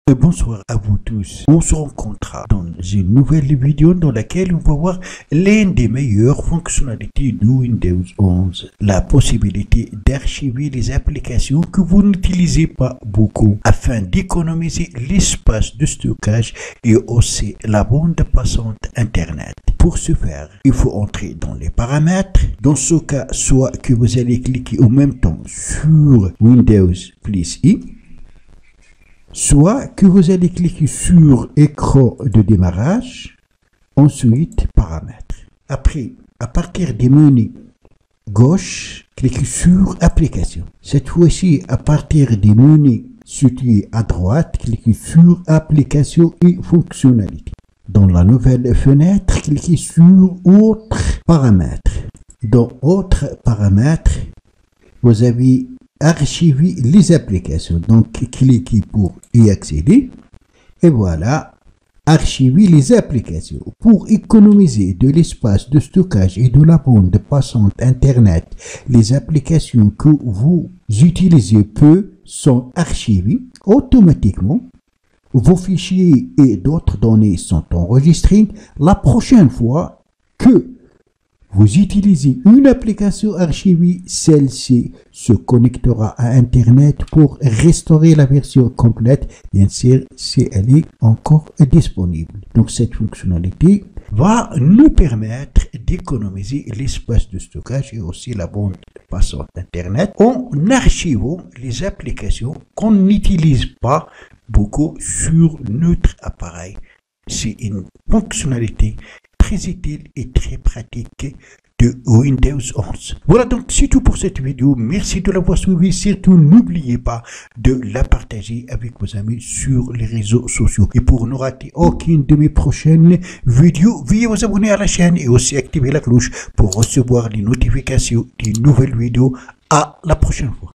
Bonsoir à vous tous. On se rencontre dans une nouvelle vidéo dans laquelle on va voir l'une des meilleures fonctionnalités de Windows 11. La possibilité d'archiver les applications que vous n'utilisez pas beaucoup afin d'économiser l'espace de stockage et aussi la bande passante Internet. Pour ce faire, il faut entrer dans les paramètres. Dans ce cas, soit que vous allez cliquer en même temps sur Windows plus I, soit que vous allez cliquer sur écran de démarrage, ensuite paramètres. Après, à partir des menus gauche, cliquez sur application. Cette fois-ci, à partir des menus situés à droite, cliquez sur application et fonctionnalités. Dans la nouvelle fenêtre, cliquez sur autres paramètres. Dans autres paramètres, vous avez archiver les applications. Donc, cliquez pour y accéder. Et voilà, archiver les applications. Pour économiser de l'espace de stockage et de la bande passante Internet, les applications que vous utilisez peu sont archivées automatiquement. Vos fichiers et d'autres données sont enregistrés. La prochaine fois que vous utilisez une application archivée, celle-ci se connectera à Internet pour restaurer la version complète, bien sûr, si elle est encore disponible. Donc, cette fonctionnalité va nous permettre d'économiser l'espace de stockage et aussi la bande passante Internet en archivant les applications qu'on n'utilise pas beaucoup sur notre appareil. C'est une fonctionnalité très utile et très pratique de Windows 11. Voilà, donc c'est tout pour cette vidéo. Merci de l'avoir suivi. Surtout, n'oubliez pas de la partager avec vos amis sur les réseaux sociaux. Et pour ne rater aucune de mes prochaines vidéos, veuillez vous abonner à la chaîne et aussi activer la cloche pour recevoir les notifications des nouvelles vidéos. À la prochaine fois.